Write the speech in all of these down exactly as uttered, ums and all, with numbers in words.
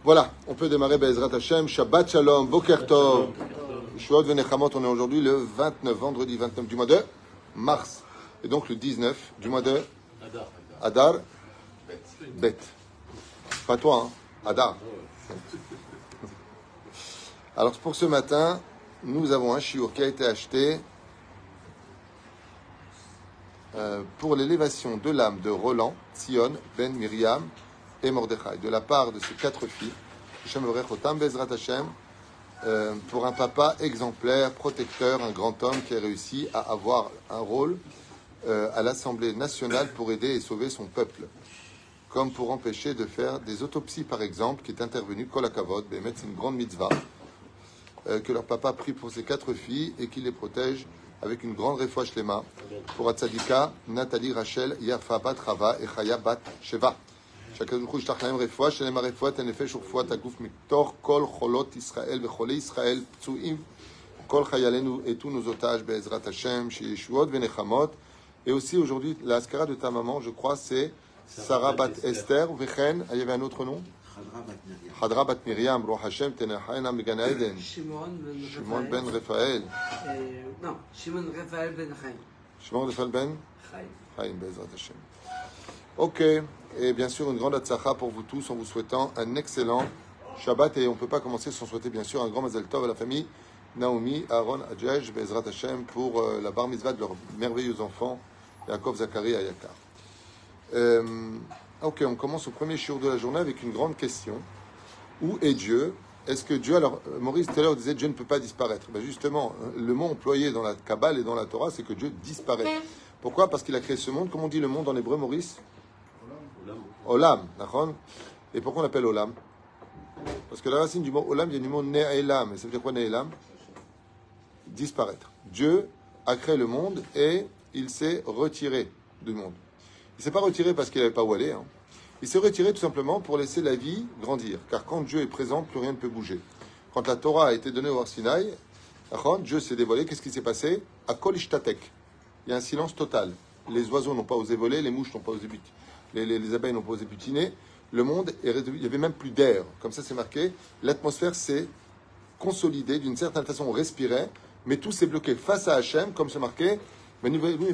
Voilà, on peut démarrer Be'ezrat Hashem. Shabbat Shalom, Boker Tov. Shuot Venechamot, on est aujourd'hui le vingt-neuf, vendredi vingt-neuf du mois de mars. Et donc le dix-neuf du mois de Adar. Bet. Pas toi, hein, Adar. Alors pour ce matin, nous avons un shiur qui a été acheté euh, pour l'élévation de l'âme de Roland, Tzion, Ben Miriam et Mordechai, de la part de ses quatre filles, Hashem Verechotam Bezrat Hashem, euh, pour un papa exemplaire, protecteur, un grand homme qui a réussi à avoir un rôle euh, à l'Assemblée nationale pour aider et sauver son peuple, comme pour empêcher de faire des autopsies, par exemple, qui est intervenu, Kol HaKavod, Bémet, c'est une grande mitzvah, euh, que leur papa prie pour ses quatre filles et qu'il les protège avec une grande réfoua shlema pour Atzadika, Nathalie, Rachel, Yafa, Bat, Rava et Chaya, Bat, Sheva. Chacun du coup, je t'acclame réfoua, Shelema réfoua, Tenefesh, Urfoua, Tagouf, Miktor, Kol, Cholot, Israël, Vecholé, Israël, Ptsuim, Kol, Chayalenu et tous nos otages, Be'ezrat Hashem, Yeshuot, Venechamot. Et aussi aujourd'hui, la askara de ta maman, je crois, c'est Sarah Bat Esther, Vechen, il y avait un autre nom Hadra Bat Miriam, Roh Hashem, Tenehaina Megan Eden. Shimon Ben Raphaël. Non, Shimon Raphaël Ben Chaim. Shimon Raphaël Ben Chaim. Chaim, Bezrat Hashem. Ok, et bien sûr une grande atzacha pour vous tous en vous souhaitant un excellent Shabbat. Et on ne peut pas commencer sans souhaiter bien sûr un grand Mazel Tov à la famille Naomi, Aaron, Adjej, Bezrat Hashem pour euh, la bar mitzvah de leurs merveilleux enfants, Yaakov, Zachary et Ayakar. Euh, ok, on commence au premier shiur de la journée avec une grande question. Où est Dieu? Est-ce que Dieu... Alors, Maurice tout à l'heure disait Dieu ne peut pas disparaître. Ben justement, le mot employé dans la Kabbale et dans la Torah, c'est que Dieu disparaît. Pourquoi? Parce qu'il a créé ce monde. Comment on dit le monde en hébreu, Maurice? Olam. Olam. Et pourquoi on l'appelle Olam? Parce que la racine du mot Olam vient du mot Ne'elam. Et ça veut dire quoi Ne'elam? Disparaître. Dieu a créé le monde et il s'est retiré du monde. Il ne s'est pas retiré parce qu'il n'avait pas où aller. Hein. Il s'est retiré tout simplement pour laisser la vie grandir. Car quand Dieu est présent, plus rien ne peut bouger. Quand la Torah a été donnée au Har Sinaï, Dieu s'est dévoilé. Qu'est-ce qui s'est passé? À Kol Ishtatek. Il y a un silence total. Les oiseaux n'ont pas osé voler, les mouches n'ont pas osé butiner, les, les, les abeilles n'ont pas osé butiner. Le monde est réduit. Il n'y avait même plus d'air. Comme ça, c'est marqué. L'atmosphère s'est consolidée. D'une certaine façon, on respirait. Mais tout s'est bloqué face à Hachem, comme c'est marqué. Le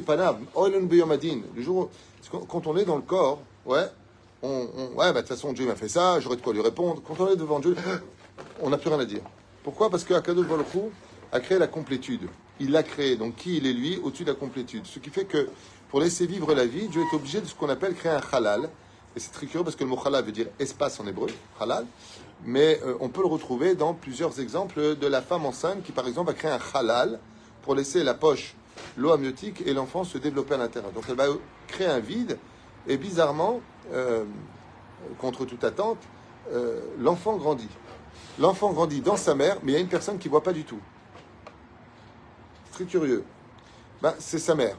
jour, quand on est dans le corps, ouais, on, on, ouais, bah, de toute façon, Dieu m'a fait ça, j'aurais de quoi lui répondre. Quand on est devant Dieu, on n'a plus rien à dire. Pourquoi? Parce que Akadosh Baruch Hu a créé la complétude. Il l'a créé. Donc, qui il est lui au-dessus de la complétude? Ce qui fait que, pour laisser vivre la vie, Dieu est obligé de ce qu'on appelle créer un halal. Et c'est très curieux parce que le mot halal veut dire espace en hébreu, halal. Mais euh, on peut le retrouver dans plusieurs exemples de la femme enceinte qui, par exemple, a créé un halal pour laisser la poche, l'eau amniotique et l'enfant se développer à l'intérieur. Donc elle va créer un vide et bizarrement, euh, contre toute attente, euh, l'enfant grandit. L'enfant grandit dans sa mère, mais il y a une personne qui ne voit pas du tout. C'est très curieux. Ben, c'est sa mère.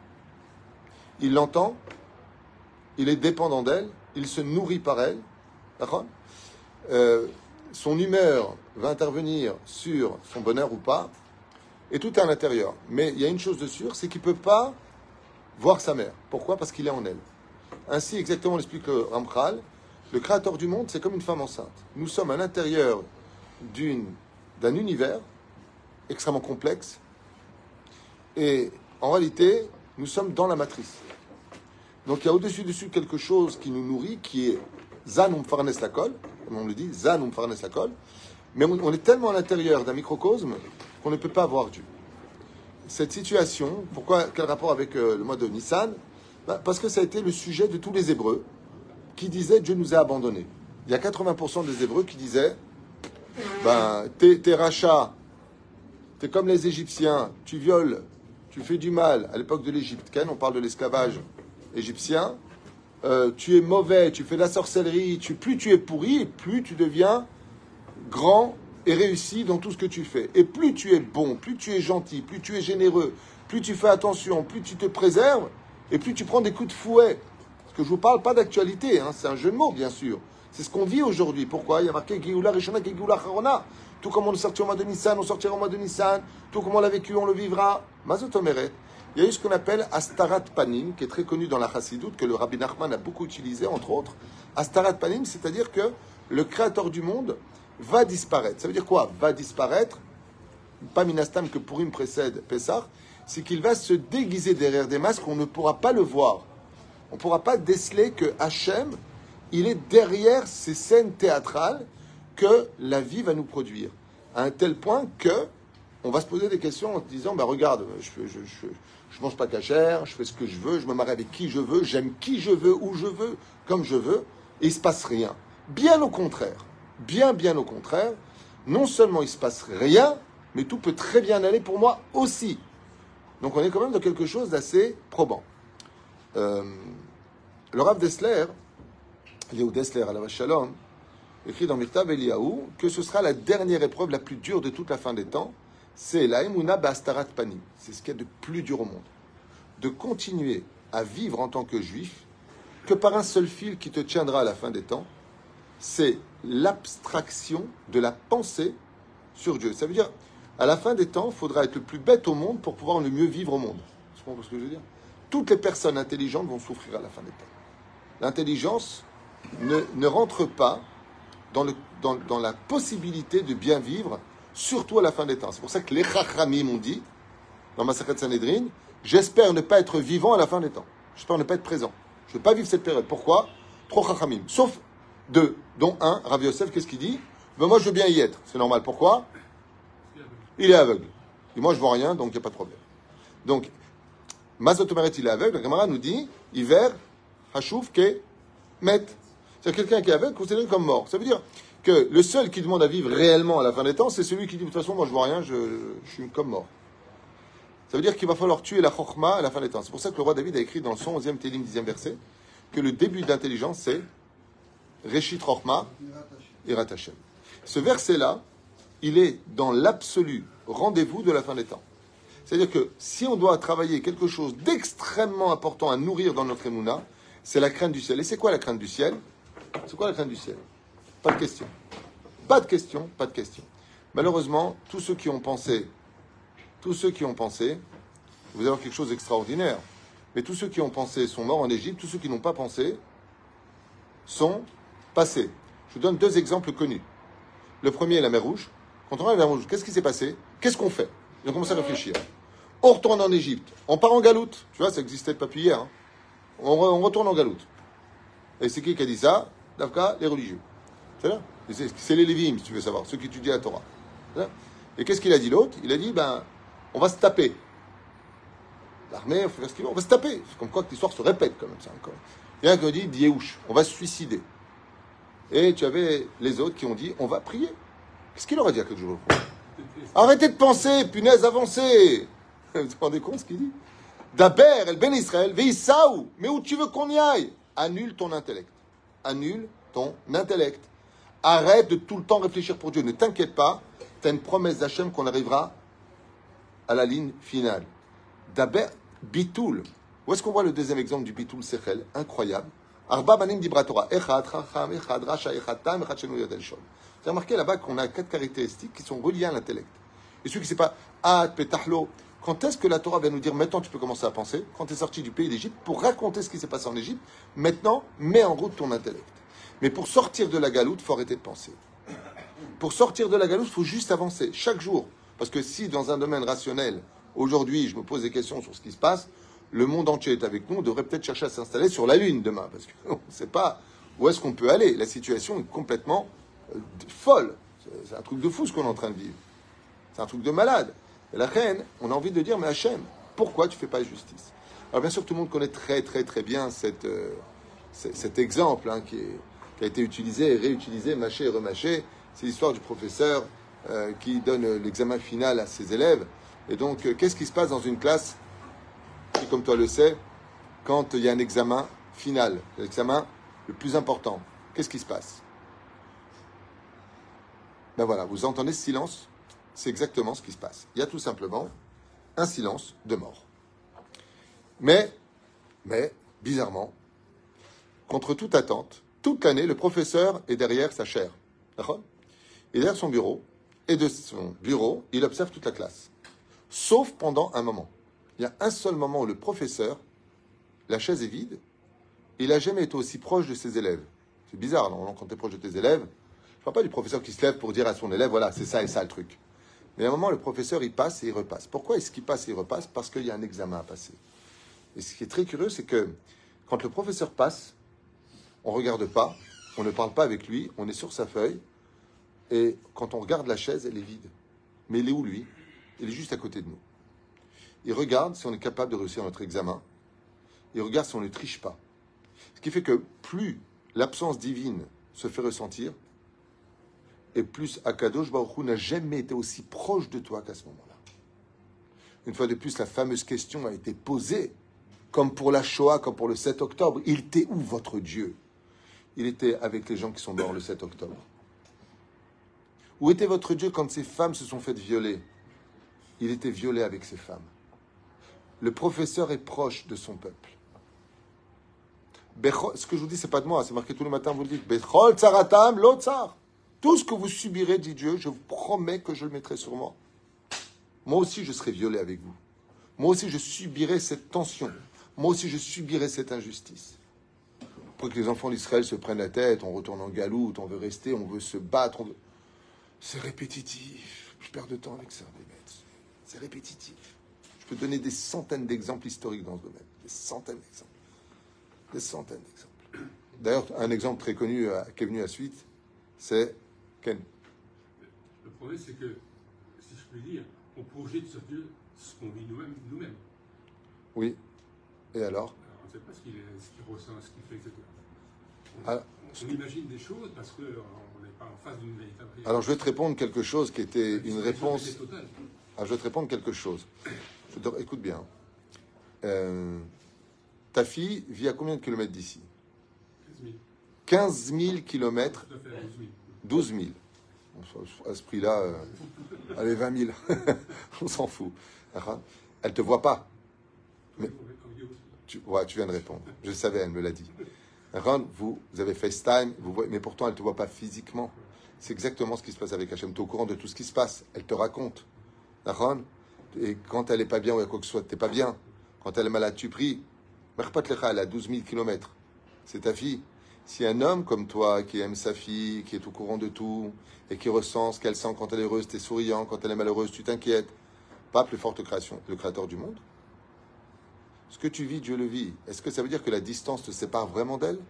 Il l'entend, il est dépendant d'elle, il se nourrit par elle. D'accord ? Euh, son humeur va intervenir sur son bonheur ou pas, et tout est à l'intérieur. Mais il y a une chose de sûre, c'est qu'il ne peut pas voir sa mère. Pourquoi? Parce qu'il est en elle. Ainsi, exactement, l'explique le Ramchal, le créateur du monde, c'est comme une femme enceinte. Nous sommes à l'intérieur d'une, d'un univers extrêmement complexe, et en réalité, nous sommes dans la matrice. Donc il y a au-dessus dessus quelque chose qui nous nourrit, qui est Zan um farnes lakol, comme on le dit, Zan um farnes lakol, mais on, on est tellement à l'intérieur d'un microcosme qu'on ne peut pas voir Dieu. Cette situation, pourquoi, quel rapport avec euh, le mois de Nissan? Ben, parce que ça a été le sujet de tous les Hébreux qui disaient Dieu nous a abandonnés. Il y a quatre-vingts pour cent des Hébreux qui disaient ben, t'es, t'es rachat, t'es comme les Égyptiens, tu violes, tu fais du mal. À l'époque de l'Égypte, on parle de l'esclavage égyptien, euh, tu es mauvais, tu fais de la sorcellerie, tu, plus tu es pourri, plus tu deviens grand et réussi dans tout ce que tu fais. Et plus tu es bon, plus tu es gentil, plus tu es généreux, plus tu fais attention, plus tu te préserves, et plus tu prends des coups de fouet. Parce que je ne vous parle pas d'actualité, hein, c'est un jeu de mots, bien sûr. C'est ce qu'on vit aujourd'hui. Pourquoi? Il y a marqué Géoula Rishona, Géoula Charona. Tout comme on est sorti au mois de Nissan, on sortira au mois de Nissan. Tout comme on l'a vécu, on le vivra. Mazot Omeret. Il y a eu ce qu'on appelle Astarat Panim, qui est très connu dans la Chassidoute, que le Rabbi Nachman a beaucoup utilisé, entre autres. Astarat Panim, c'est-à-dire que le créateur du monde va disparaître. Ça veut dire quoi? Va disparaître, pas Minastam que Purim précède Pessah, c'est qu'il va se déguiser derrière des masques, on ne pourra pas le voir. On ne pourra pas déceler que Hachem, il est derrière ces scènes théâtrales que la vie va nous produire. À un tel point que on va se poser des questions en se disant, bah regarde, je ne je, je, je mange pas cachère, je fais ce que je veux, je me marie avec qui je veux, j'aime qui je veux, où je veux, comme je veux, et il ne se passe rien. Bien au contraire, bien, bien au contraire, non seulement il ne se passe rien, mais tout peut très bien aller pour moi aussi. Donc on est quand même dans quelque chose d'assez probant. Euh, le Rav Dessler, Léo Dessler à la Shalom, écrit dans Mirtav Eliyahu que ce sera la dernière épreuve la plus dure de toute la fin des temps. C'est la Emuna Bastarat Panim. C'est ce qu'il y a de plus dur au monde. De continuer à vivre en tant que juif que par un seul fil qui te tiendra à la fin des temps. C'est l'abstraction de la pensée sur Dieu. Ça veut dire, à la fin des temps, il faudra être le plus bête au monde pour pouvoir le mieux vivre au monde. Tu comprends ce que je veux dire? Toutes les personnes intelligentes vont souffrir à la fin des temps. L'intelligence ne, ne rentre pas dans, le, dans, dans la possibilité de bien vivre, surtout à la fin des temps. C'est pour ça que les Chachamim ont dit, dans Masachet Sanhedrin, j'espère ne pas être vivant à la fin des temps. J'espère ne pas être présent. Je ne veux pas vivre cette période. Pourquoi? Trop Chachamim. Sauf deux, dont un, Rav Yosef, qu'est-ce qu'il dit? Ben moi, je veux bien y être. C'est normal. Pourquoi? Il est aveugle. Et moi, je ne vois rien, donc il n'y a pas de problème. Donc, Mazotomeret, il est aveugle. La Gemara nous dit, hiver, Hachouf, Ke, Met. C'est quelqu'un qui est aveugle, considéré comme mort. Ça veut dire que le seul qui demande à vivre réellement à la fin des temps, c'est celui qui dit, de toute façon, moi, je ne vois rien, je, je suis comme mort. Ça veut dire qu'il va falloir tuer la Chokhma à la fin des temps. C'est pour ça que le roi David a écrit dans son onzième Télim, dixième verset, que le début d'intelligence, c'est Reshit Chokhma, Irat Hashem. Ce verset-là, il est dans l'absolu rendez-vous de la fin des temps. C'est-à-dire que si on doit travailler quelque chose d'extrêmement important à nourrir dans notre émouna, c'est la crainte du ciel. Et c'est quoi la crainte du ciel? C'est quoi la crainte du ciel? Pas de question. Pas de question, pas de question. Malheureusement, tous ceux qui ont pensé, tous ceux qui ont pensé, vous allez avoir quelque chose d'extraordinaire, mais tous ceux qui ont pensé sont morts en Égypte, tous ceux qui n'ont pas pensé sont passés. Je vous donne deux exemples connus. Le premier est la mer Rouge. Quand on regarde la mer Rouge, qu'est-ce qui s'est passé? Qu'est-ce qu'on fait? Ils ont commencé à réfléchir. On retourne en Égypte. On part en galoute. Tu vois, ça existait depuis hier. Hein. On, re, on retourne en galoute. Et c'est qui qui a dit ça? D'Afka, les religieux. C'est là. C'est, c'est les Lévim, si tu veux savoir, ceux qui étudient la Torah. Et qu'est-ce qu'il a dit l'autre? Il a dit, ben, on va se taper. L'armée, on fait faire ce qu'il veut, on va se taper. C'est comme quoi que l'histoire se répète quand même ça encore. Il y en a qui ont dit, Diéouch, on va se suicider. Et tu avais les autres qui ont dit, on va prier. Qu'est-ce qu'il leur a dit à quelque chose? Arrêtez de penser, punaise, avancez. Vous vous rendez compte ce qu'il dit? Daber, el ben Israël, veisaou. Mais où tu veux qu'on y aille? Annule ton intellect. Annule ton intellect. Arrête de tout le temps réfléchir pour Dieu. Ne t'inquiète pas. Tu as une promesse d'Hachem qu'on arrivera à la ligne finale. Daber, bitoul. Où est-ce qu'on voit le deuxième exemple du bitoul sechel? Incroyable. Arba banim dibra Torah. Echad, chacham, echad, rasha, echad, tam, echad, shenu yadel shol. Vous avez remarqué là-bas qu'on a quatre caractéristiques qui sont reliées à l'intellect. Et celui qui ne sait pas, ah, petahlo, quand est-ce que la Torah va nous dire, maintenant tu peux commencer à penser, quand tu es sorti du pays d'Égypte, pour raconter ce qui s'est passé en Égypte, maintenant, mets en route ton intellect. Mais pour sortir de la galoute, il faut arrêter de penser. Pour sortir de la galoute, il faut juste avancer, chaque jour. Parce que si, dans un domaine rationnel, aujourd'hui, je me pose des questions sur ce qui se passe, le monde entier est avec nous, on devrait peut-être chercher à s'installer sur la Lune demain, parce qu'on ne sait pas où est-ce qu'on peut aller. La situation est complètement euh, folle. C'est, c'est un truc de fou ce qu'on est en train de vivre. C'est un truc de malade. Et la reine, on a envie de dire, mais Hachem, pourquoi tu ne fais pas justice? Alors bien sûr, tout le monde connaît très très très bien cette, euh, cet exemple hein, qui, est, qui a été utilisé et réutilisé, mâché et remâché. C'est l'histoire du professeur euh, qui donne l'examen final à ses élèves. Et donc, euh, qu'est-ce qui se passe dans une classe qui, comme toi le sais, quand il y a un examen final, l'examen le plus important, qu'est-ce qui se passe? Ben voilà, vous entendez ce silence? C'est exactement ce qui se passe. Il y a tout simplement un silence de mort. Mais, mais, bizarrement, contre toute attente, toute l'année, le professeur est derrière sa chaire. D'accord? Et derrière son bureau, et de son bureau, il observe toute la classe. Sauf pendant un moment. Il y a un seul moment où le professeur, la chaise est vide, il n'a jamais été aussi proche de ses élèves. C'est bizarre, non, quand tu es proche de tes élèves. Je ne parle pas du professeur qui se lève pour dire à son élève, voilà, c'est ça et ça le truc. Mais à un moment, le professeur, il passe et il repasse. Pourquoi est-ce qu'il passe et il repasse? Parce qu'il y a un examen à passer. Et ce qui est très curieux, c'est que quand le professeur passe, on ne regarde pas, on ne parle pas avec lui, on est sur sa feuille, et quand on regarde la chaise, elle est vide. Mais il est où, lui? Il est juste à côté de nous. Il regarde si on est capable de réussir notre examen, il regarde si on ne triche pas. Ce qui fait que plus l'absence divine se fait ressentir, et plus Akadosh Baruch Hu n'a jamais été aussi proche de toi qu'à ce moment-là. Une fois de plus, la fameuse question a été posée, comme pour la Shoah, comme pour le sept octobre. Il était où votre Dieu? Il était avec les gens qui sont morts le sept octobre. Où était votre Dieu quand ces femmes se sont faites violer? Il était violé avec ces femmes. Le professeur est proche de son peuple. Bechol, ce que je vous dis, c'est pas de moi, c'est marqué tous les matins, vous le dites. Bechol tsaratam lo tsar. Tout ce que vous subirez, dit Dieu, je vous promets que je le mettrai sur moi. Moi aussi, je serai violé avec vous. Moi aussi, je subirai cette tension. Moi aussi, je subirai cette injustice. Pour que les enfants d'Israël se prennent la tête, on retourne en galoute, on veut rester, on veut se battre. Veut... C'est répétitif. Je perds de temps avec ça, les mecs. C'est répétitif. Je peux donner des centaines d'exemples historiques dans ce domaine. Des centaines d'exemples. Des centaines d'exemples. D'ailleurs, un exemple très connu euh, qui est venu à la suite, c'est Ken. Le problème, c'est que, si je puis dire, on projette sur Dieu ce qu'on vit nous-mêmes. Nous-mêmes. Oui. Et alors, alors on ne sait pas ce qu'il, ce qu'il ressent, ce qu'il fait, et cetera. On, alors, on, on imagine des choses parce qu'on n'est pas en face d'une véritable réalité. alors, je vais te répondre quelque chose qui était une réponse. Totale. Alors, je vais te répondre quelque chose. Je te... Écoute bien. Euh... Ta fille vit à combien de kilomètres d'ici? quinze mille. quinze mille kilomètres. Tout à fait, douze mille. douze mille. À ce prix-là, euh... allez, vingt mille. On s'en fout. Elle ne te voit pas. Mais tu, ouais, tu viens de répondre. Je savais, elle me l'a dit. Ron, vous, vous avez FaceTime, vous voyez, mais pourtant elle ne te voit pas physiquement. C'est exactement ce qui se passe avec Hachem. Tu es au courant de tout ce qui se passe. Elle te raconte. Ron, et quand elle n'est pas bien ou il y a quoi que ce soit, tu n'es pas bien. Quand elle est malade, tu pries. Elle a douze mille kilomètres. C'est ta fille. Si un homme comme toi, qui aime sa fille, qui est au courant de tout, et qui ressent ce qu'elle sent quand elle est heureuse, tu es souriant, quand elle est malheureuse, tu t'inquiètes, pas plus forte création, le créateur du monde. Ce que tu vis, Dieu le vit. Est-ce que ça veut dire que la distance te sépare vraiment d'elle?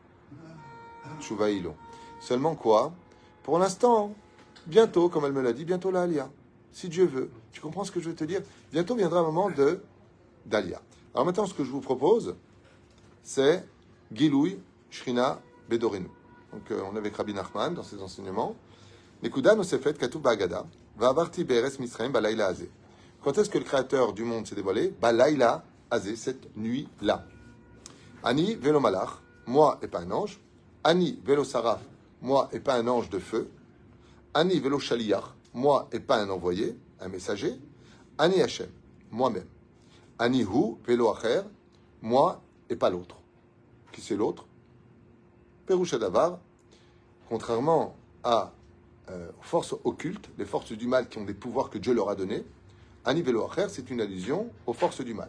Chouvaïlo. Seulement quoi? Pour l'instant, bientôt, comme elle me l'a dit, bientôt la Alia. Si Dieu veut. Tu comprends ce que je veux te dire? Bientôt viendra un moment de d'Alia. Alors maintenant, ce que je vous propose, c'est Gilouï Shrina Bedorenu. Donc, euh, on est avec Rabbi Nachman dans ses enseignements. Nekuda no sefet katuv ba'agada. Va'avarti be'eretz Mitzrayim ba'layla azeh. Quand est-ce que le créateur du monde s'est dévoilé? Ba'layla azeh, cette nuit-là. Ani velo malach, moi et pas un ange. Ani velo saraf, moi et pas un ange de feu. Ani velo shaliach, moi et pas un envoyé, un messager. Ani Hashem, moi-même. Ani hu velo acher, moi et pas l'autre. Qui c'est l'autre? Peroucha Davar, contrairement à, euh, aux forces occultes, les forces du mal qui ont des pouvoirs que Dieu leur a donnés, Ani velo acher, c'est une allusion aux forces du mal.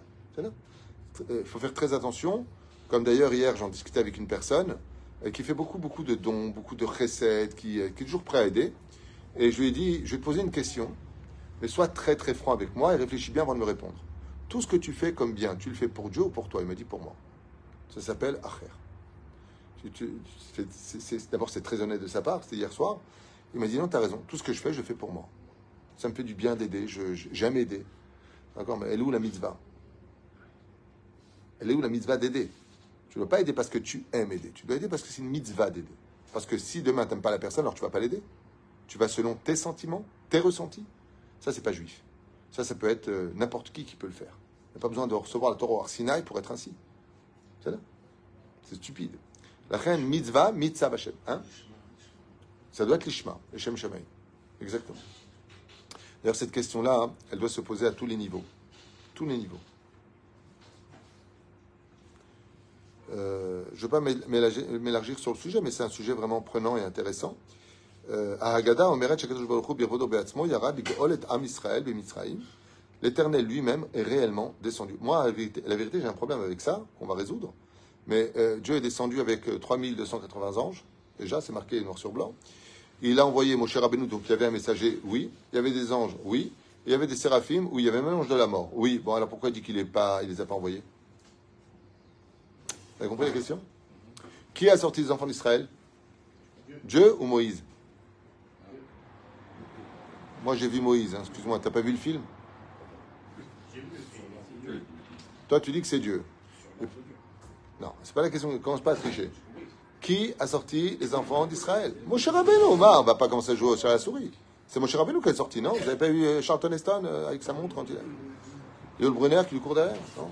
Il faut faire très attention. Comme d'ailleurs hier, j'en discutais avec une personne euh, qui fait beaucoup, beaucoup de dons, beaucoup de recettes, qui, euh, qui est toujours prêt à aider. Et je lui ai dit, je vais te poser une question, mais sois très, très franc avec moi et réfléchis bien avant de me répondre. Tout ce que tu fais comme bien, tu le fais pour Dieu ou pour toi? Il m'a dit pour moi. Ça s'appelle Acher. D'abord, c'est très honnête de sa part, c'était hier soir. Il m'a dit non, tu as raison, tout ce que je fais, je le fais pour moi. Ça me fait du bien d'aider, je, je, j'aime aider. D'accord, mais elle est où la mitzvah? Elle est où la mitzvah d'aider? Tu ne dois pas aider parce que tu aimes aider. Tu dois aider parce que c'est une mitzvah d'aider. Parce que si demain, tu n'aimes pas la personne, alors tu ne vas pas l'aider. Tu vas selon tes sentiments, tes ressentis. Ça, c'est pas juif. Ça, ça peut être euh, n'importe qui qui peut le faire. Il n'y a pas besoin de recevoir la Torah au Sinaï pour être ainsi. C'est là. C'est stupide. La reine mitzvah, mitzvah Hashem. Hein? Ça doit être l'ishma, l'Shem Shamaï. Exactement. D'ailleurs, cette question-là, hein, elle doit se poser à tous les niveaux. Tous les niveaux. Euh, je ne veux pas m'élargir sur le sujet, mais c'est un sujet vraiment prenant et intéressant. L'Éternel lui-même est réellement descendu. Moi, la vérité, la vérité, j'ai un problème avec ça, qu'on va résoudre. Mais euh, Dieu est descendu avec euh, trois mille deux cent quatre-vingts anges. Déjà, c'est marqué noir sur blanc. Il a envoyé Moshe Rabbeinu, donc il y avait un messager, oui. Il y avait des anges, oui. Il y avait des séraphim, où il y avait même l'ange de la mort. Oui, bon, alors pourquoi il dit qu'il ne les a pas envoyés? Vous avez compris la question? Qui a sorti les enfants d'Israël? Dieu ou Moïse? Moi, j'ai vu Moïse, hein. Excuse-moi, t'as pas vu le film? Toi, tu dis que c'est Dieu. Non, c'est pas la question, ne commence pas à tricher. Qui a sorti les enfants d'Israël? Moshe Rabbeinu. On va pas commencer à jouer sur la souris. C'est Moshe Rabbeinu qui est sorti, non? Vous n'avez pas vu Charlton Heston euh, avec sa montre quand il a... Yul Brunner qui lui court derrière, non?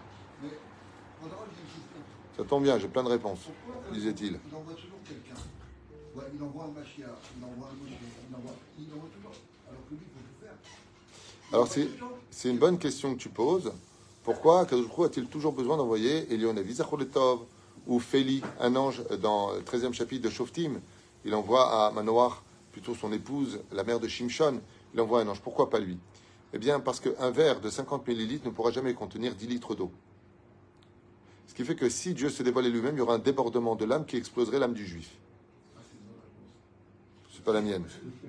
Ça tombe bien, j'ai plein de réponses, disait-il. Il envoie toujours quelqu'un. Ouais, il envoie un Mashiach, il envoie un Moshe, il envoie, il envoie toujours. Alors que lui, il faut tout faire. Alors c'est, c'est une bonne question que tu poses. Pourquoi Kadosh Baruch Hu a-t-il toujours besoin d'envoyer Elionavi Zacholetov ou Féli, un ange, dans le treizième chapitre de Shoftim? Il envoie à Manoach, plutôt son épouse, la mère de Shimshon, il envoie un ange. Pourquoi pas lui? Eh bien, parce qu'un verre de cinquante millilitres ne pourra jamais contenir dix litres d'eau. Ce qui fait que si Dieu se dévoilait lui-même, il y aura un débordement de l'âme qui exploserait l'âme du juif. C'est pas la mienne.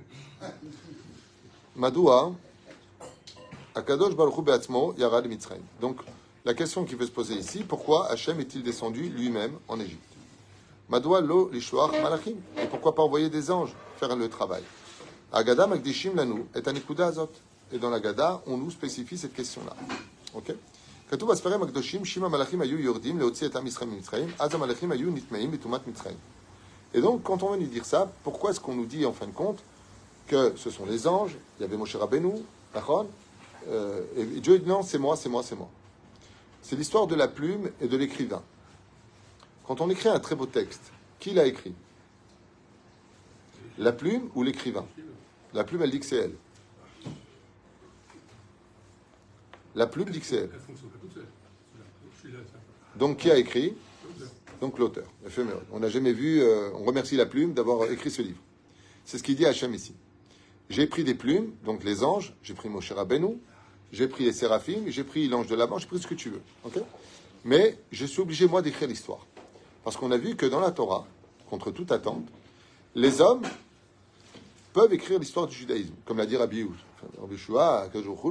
Madoua, Akadosh Baruch Hu Be'atzmo Yarad Mitzrayim. Donc, la question qui veut se poser ici, pourquoi Hachem est-il descendu lui-même en Égypte? Madoua lo lishloach malachim. Et pourquoi pas envoyer des anges faire le travail? Agada Magdishim Lanu est un Ikuda Azot. Et dans l'Agada, on nous spécifie cette question-là. Ok? כתוב בספרים הקדושים, שימה מלאכים היו יורדים להוציא את עם ישראל ממצרים, אז המלאכים היו נטמעים בטומאת מצרים. Et donc, quand on vient nous dire ça, pourquoi est-ce qu'on nous dit en fin de compte que ce sont les anges, il y avait Moshe Rabbeinu, d'accord, euh, et Dieu dit non, c'est moi, c'est moi, c'est moi. C'est l'histoire de la plume et de l'écrivain. Quand on écrit un très beau texte, qui l'a écrit? La plume ou l'écrivain? La plume, elle dit que c'est elle. La plume dit que c'est elle. Donc, qui a écrit? Donc, l'auteur. Éphémère. On n'a jamais vu... Euh, on remercie la plume d'avoir écrit ce livre. C'est ce qu'il dit à Hachem ici. J'ai pris des plumes, donc les anges, j'ai pris Moshe Rabbeinu, j'ai pris les séraphim, j'ai pris l'ange de Laban, j'ai pris ce que tu veux. Okay? Mais je suis obligé, moi, d'écrire l'histoire. Parce qu'on a vu que dans la Torah, contre toute attente, les hommes peuvent écrire l'histoire du judaïsme, comme l'a dit Rabbi Yehuda. Rabbi Yeshua,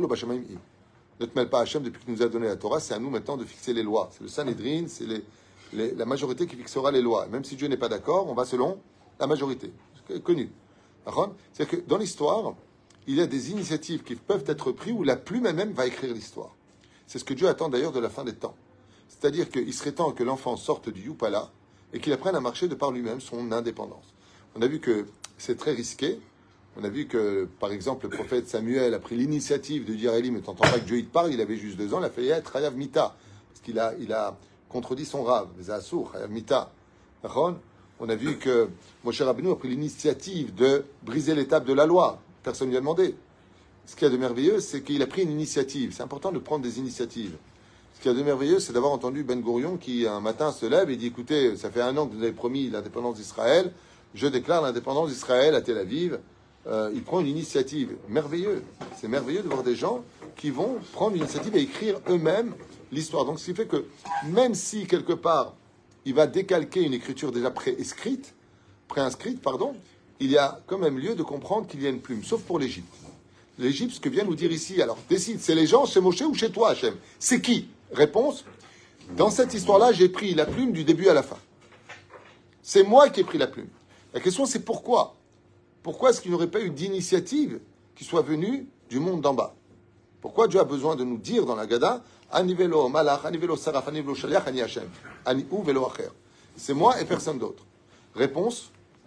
ne te mêle pas à Hachem depuis qu'il nous a donné la Torah, c'est à nous maintenant de fixer les lois. C'est le Sanhedrin, c'est les, les, la majorité qui fixera les lois. Même si Dieu n'est pas d'accord, on va selon la majorité. C'est connu. C'est-à-dire que dans l'histoire, il y a des initiatives qui peuvent être prises où la plume elle-même va écrire l'histoire. C'est ce que Dieu attend d'ailleurs de la fin des temps. C'est-à-dire qu'il serait temps que l'enfant sorte du Yupala et qu'il apprenne à marcher de par lui-même son indépendance. On a vu que c'est très risqué. On a vu que, par exemple, le prophète Samuel a pris l'initiative de dire à Élie, mais t'entends pas que Dieu il te parle, il avait juste deux ans, il a fait être Hayav Mita, parce qu'il a, il a contredit son rave, les Assour, Hayav Mita. On a vu que Moshe Rabbeinu a pris l'initiative de briser l'étape de la loi. Personne ne lui a demandé. Ce qu'il y a de merveilleux, c'est qu'il a pris une initiative. C'est important de prendre des initiatives. Ce qu'il y a de merveilleux, c'est d'avoir entendu Ben Gourion qui, un matin, se lève et dit, écoutez, ça fait un an que vous avez promis l'indépendance d'Israël, je déclare l'indépendance d'Israël à Tel Aviv. Euh, il prend une initiative. Merveilleux. C'est merveilleux de voir des gens qui vont prendre l'initiative et écrire eux-mêmes l'histoire. Donc, ce qui fait que, même si, quelque part, il va décalquer une écriture déjà préinscrite, préinscrite, pardon, il y a quand même lieu de comprendre qu'il y a une plume, sauf pour l'Égypte. L'Égypte, ce que vient nous dire ici, alors, décide, c'est les gens, c'est Moshe ou chez toi, Hachem? C'est qui? Réponse, dans cette histoire-là, j'ai pris la plume du début à la fin. C'est moi qui ai pris la plume. La question, c'est pourquoi? Pourquoi est-ce qu'il n'y aurait pas eu d'initiative qui soit venue du monde d'en bas? Pourquoi Dieu a besoin de nous dire dans la Gada, Ani velo malach, ani velo saraf, ani velo shaliach, ani Hashem, ani ou velo acher. C'est moi et personne d'autre. Réponse,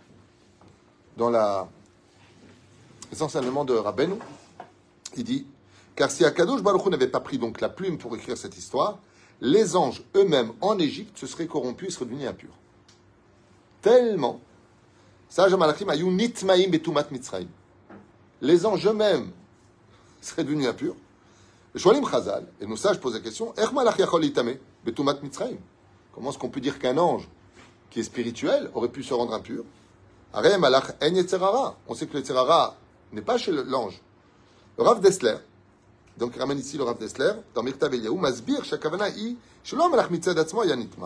dans la essentiellement de Rabbeinu, il dit, car si Akadosh Baruch Hu n'avait pas pris donc la plume pour écrire cette histoire, les anges eux-mêmes en Égypte se seraient corrompus et seraient devenus impurs. Tellement. Les anges eux-mêmes seraient devenus impurs. Et nos sages posent la question, comment est-ce qu'on peut dire qu'un ange qui est spirituel aurait pu se rendre impur? On sait que le Yetzirara n'est pas chez l'ange. Le Rav Dessler, donc il ramène ici le Rav Dessler, dans Mirtav Eliyahu, Masbir, Shakavana I, Shalom Alach Mitzad Atzmo Yanitma.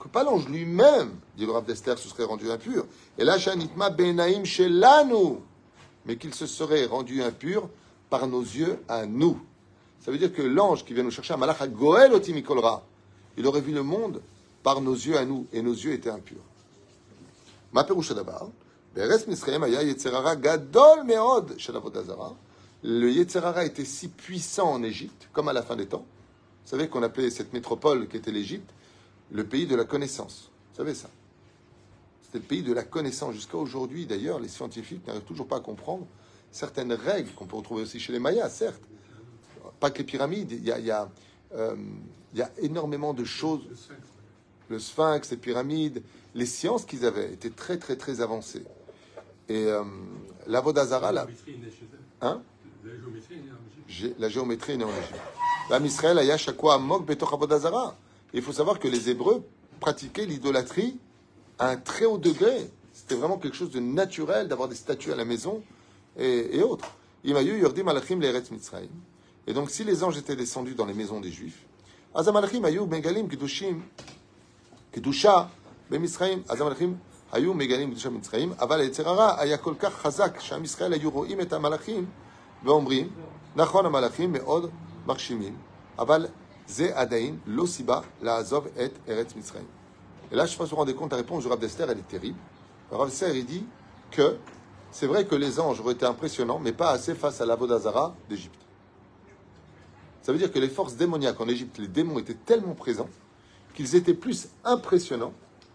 que pas l'ange lui-même, dit le Rav d'Esther, se serait rendu impur. Et là, Shanitma Benaim Shelanu, mais qu'il se serait rendu impur par nos yeux à nous. Ça veut dire que l'ange qui vient nous chercher, un malach Goel Otimikolra, il aurait vu le monde par nos yeux à nous, et nos yeux étaient impurs. Ma peroucha d'abord, Beres Misraim Aya Yetzerara Gadol Meod Shel Avodah Zara. Le Yetzerara était si puissant en Égypte, comme à la fin des temps. Vous savez qu'on appelait cette métropole qui était l'Égypte le pays de la connaissance. Vous savez ça? C'était le pays de la connaissance. Jusqu'à aujourd'hui, d'ailleurs, les scientifiques n'arrivent toujours pas à comprendre certaines règles qu'on peut retrouver aussi chez les Mayas, certes. Pas que les pyramides, il y a, il y a, euh, il y a énormément de choses. Le sphinx, les pyramides, les sciences qu'ils avaient étaient très, très, très avancées. Et euh, l'Avodah Zara, là... Hein? La géométrie est née en Égypte. L'Am Israël, Aya Shakwa Amok Betoch Avodah Zara. Il faut savoir que les Hébreux pratiquaient l'idolâtrie à un très haut degré. C'était vraiment quelque chose de naturel d'avoir des statues à la maison et, et autres. Imayu Yordi Malachim Leretz Mitzrayim. Et donc, si les anges étaient descendus dans les maisons des Juifs, Azamalachim Ayu Megalim Kedushim Kedusha Bemisraim Azamalachim Ayu Megalim Kedusha Mitzrayim Aval Yetzerara Aya Kol Kach Chazak Sham Israël Ayu Roim Et Amalachim Veomrim Nachon Amalachim Meod Marshimim Aval Ze Adain Losiba La Azov Et Eretz Mitzrayim. Et là, je ne sais pas si vous vous rendez compte, la réponse du Rav d'Esther, elle est terrible. Le Rav d'Esther, il dit que c'est vrai que les anges auraient été impressionnants, mais pas assez face à l'Avodah Zara d'Égypte. Ça veut dire que les forces démoniaques en Égypte, les démons étaient tellement présents qu'ils étaient plus impressionnants,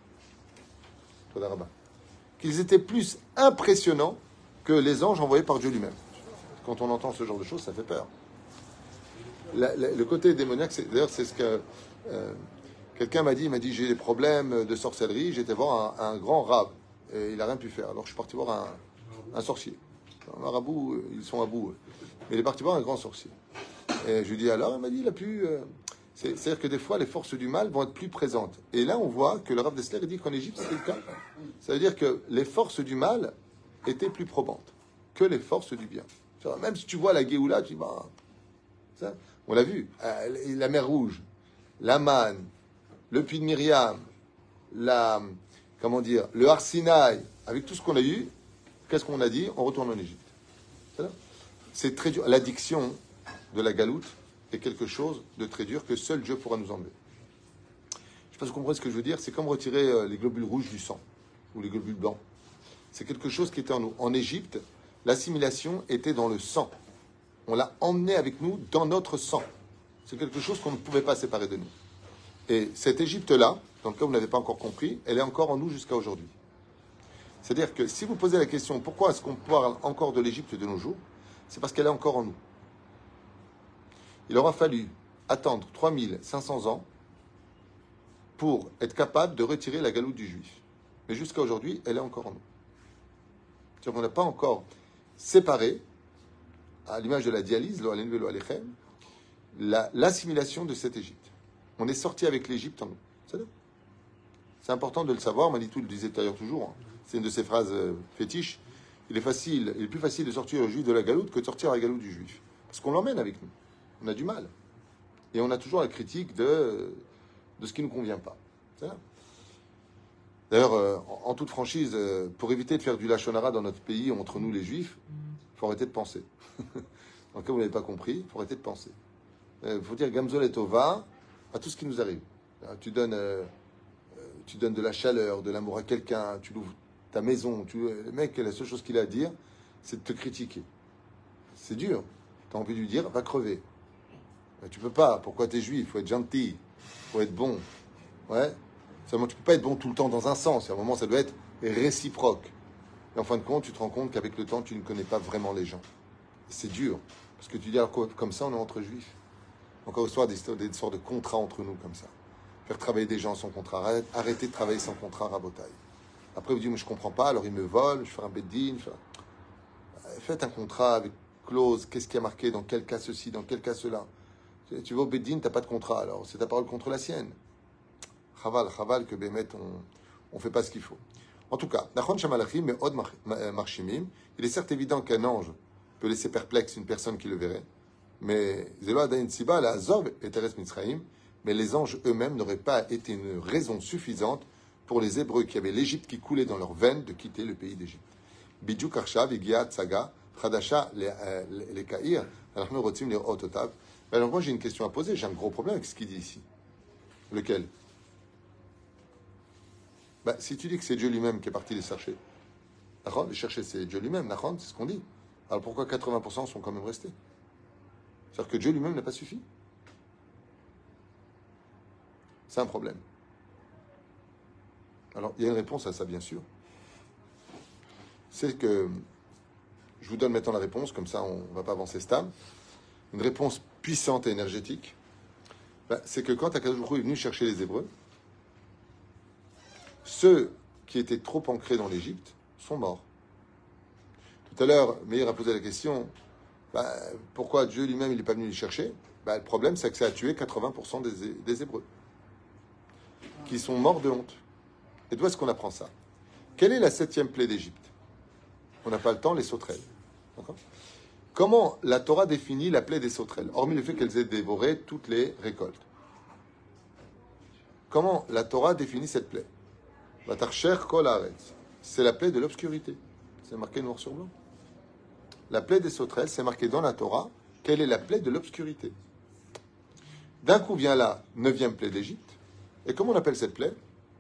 qu'ils étaient plus impressionnants que les anges envoyés par Dieu lui-même. Quand on entend ce genre de choses, ça fait peur. La, la, le côté démoniaque, c'est, d'ailleurs, c'est ce que euh, quelqu'un m'a dit. Il m'a dit, j'ai des problèmes de sorcellerie. J'étais voir un, un grand rab et il n'a rien pu faire. Alors je suis parti voir un, un sorcier. Un marabout, ils sont à bout. Mais il est parti voir un grand sorcier. Et je lui dis alors, il m'a dit, il a pu... Euh, c'est, c'est-à-dire que des fois, les forces du mal vont être plus présentes. Et là, on voit que le Rav d'Esther dit qu'en Égypte, c'était le cas. Ça veut dire que les forces du mal étaient plus probantes que les forces du bien. Même si tu vois la Géoula, tu dis, bah, ça, on l'a vu, euh, la mer Rouge, la Man, le puits de Myriam, la, comment dire, le Arsinaï, avec tout ce qu'on a eu, qu'est-ce qu'on a dit? On retourne en Égypte. C'est, c'est très dur. L'addiction de la galoute est quelque chose de très dur que seul Dieu pourra nous enlever. Je ne sais pas si vous comprenez ce que je veux dire. C'est comme retirer euh, les globules rouges du sang ou les globules blancs. C'est quelque chose qui était en nous. En Égypte, l'assimilation était dans le sang. On l'a emmené avec nous dans notre sang. C'est quelque chose qu'on ne pouvait pas séparer de nous. Et cette Égypte-là, dans le cas où vous n'avez pas encore compris, elle est encore en nous jusqu'à aujourd'hui. C'est-à-dire que si vous posez la question pourquoi est-ce qu'on parle encore de l'Égypte de nos jours, c'est parce qu'elle est encore en nous. Il aura fallu attendre trois mille cinq cents ans pour être capable de retirer la galoute du juif. Mais jusqu'à aujourd'hui, elle est encore en nous. C'est-à-dire qu'on n'a pas encore séparé, à l'image de la dialyse, la, l'assimilation de cette Égypte. On est sorti avec l'Égypte en nous. C'est, c'est important de le savoir. Manitou le disait d'ailleurs toujours. Hein. C'est une de ses phrases euh, fétiches. Il est facile, il est plus facile de sortir le juif de la galoute que de sortir la galoute du juif. Parce qu'on l'emmène avec nous. On a du mal. Et on a toujours la critique de, de ce qui ne nous convient pas. C'est ça. D'ailleurs, euh, en, en toute franchise, euh, pour éviter de faire du lachonara dans notre pays, entre nous les juifs, il faut arrêter de penser. Dans le cas où vous n'avez pas compris, il faut arrêter de penser. Il euh, faut dire Gamzol et Tova à tout ce qui nous arrive. Alors, tu, donnes, euh, tu donnes de la chaleur, de l'amour à quelqu'un, tu l'ouvres ta maison. Tu, le mec, la seule chose qu'il a à dire, c'est de te critiquer. C'est dur. Tu as envie de lui dire, va crever. Mais tu peux pas. Pourquoi tu es juif? Il faut être gentil. Il faut être bon. Ouais. Seulement, tu peux pas être bon tout le temps dans un sens. À un moment, ça doit être réciproque. Et en fin de compte, tu te rends compte qu'avec le temps, tu ne connais pas vraiment les gens. Et c'est dur. Parce que tu dis, alors comme ça, on est entre juifs. Encore une fois, des, des sortes de contrats entre nous, comme ça. Faire travailler des gens sans contrat. Arrête, arrêter de travailler sans contrat, rabotaille. Après, vous dites, mais je comprends pas, alors ils me volent, je fais un bedding. Fais... Faites un contrat avec clause. Qu'est-ce qui a marqué? Dans quel cas ceci? Dans quel cas cela? Tu vas au bedding, tu n'as pas de contrat. Alors, c'est ta parole contre la sienne. Chaval, chaval, que Bémet, on ne fait pas ce qu'il faut. En tout cas, Nachon Shamalachim, mais Od Marshimim, il est certes évident qu'un ange peut laisser perplexe une personne qui le verrait, mais Zelo Adain Siba, la Azov et Teres Mitzraim, Mais les anges eux-mêmes n'auraient pas été une raison suffisante pour les Hébreux qui avaient l'Égypte qui coulait dans leurs veines de quitter le pays d'Égypte. Bidjuk Arshav, Igia, Tsaga, Khadasha, les Kaïr, Alachnu Rotim, les Ototav. Alors moi j'ai une question à poser, j'ai un gros problème avec ce qu'il dit ici. Lequel? Bah, si tu dis que c'est Dieu lui-même qui est parti les chercher, les chercher c'est Dieu lui-même, c'est ce qu'on dit. Alors pourquoi quatre-vingts pour cent sont quand même restés? C'est-à-dire que Dieu lui-même n'a pas suffi. C'est un problème. Alors, il y a une réponse à ça, bien sûr. C'est que, je vous donne maintenant la réponse, comme ça on ne va pas avancer stable. Une réponse puissante et énergétique, ben, c'est que quand Akadosh Baruch Hu est venu chercher les Hébreux, ceux qui étaient trop ancrés dans l'Égypte sont morts. Tout à l'heure, Meir a posé la question, ben, pourquoi Dieu lui-même il n'est pas venu les chercher? Ben, le problème, c'est que ça a tué quatre-vingts pour cent des, des Hébreux, qui sont morts de honte. Et d'où est-ce qu'on apprend ça? Quelle est la septième plaie d'Égypte? On n'a pas le temps, les sauterelles. D'accord? Comment la Torah définit la plaie des sauterelles, hormis le fait qu'elles aient dévoré toutes les récoltes? Comment la Torah définit cette plaie? Vatarcher kol haaretz. C'est la plaie de l'obscurité. C'est marqué noir sur blanc. La plaie des sauterelles, c'est marqué dans la Torah. Quelle est la plaie de l'obscurité? D'un coup vient la neuvième plaie d'Égypte. Et comment on appelle cette plaie?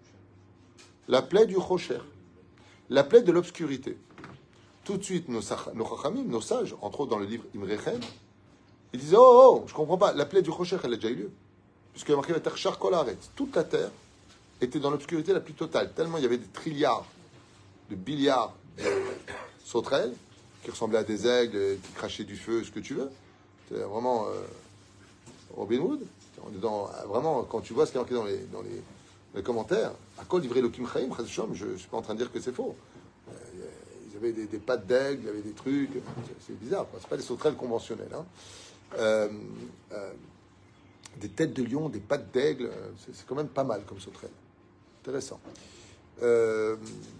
La plaie du Rocher, la plaie de l'obscurité. Tout de suite, nos chachamim, nos sages, entre autres dans le livre Imrechem, ils disaient, oh, oh, je comprends pas, la plaie du Rocher, elle a déjà eu lieu. Puisqu'il y a marqué la terre charcolaret. Toute la terre était dans l'obscurité la plus totale, tellement il y avait des trilliards, de billiards de sauterelles, qui ressemblaient à des aigles, qui crachaient du feu, ce que tu veux. C'est vraiment euh, Robin Hood. On est dans, vraiment, quand tu vois ce qui est marqué dans les... Dans les les commentaires, à quoi livrer le Kim Chaim, je ne suis pas en train de dire que c'est faux. Euh, ils avaient des, des pattes d'aigle, il y avait des trucs, c'est bizarre, ce n'est pas des sauterelles conventionnelles. Hein. Euh, euh, des têtes de lion, des pattes d'aigle, c'est quand même pas mal comme sauterelle. Intéressant. Euh,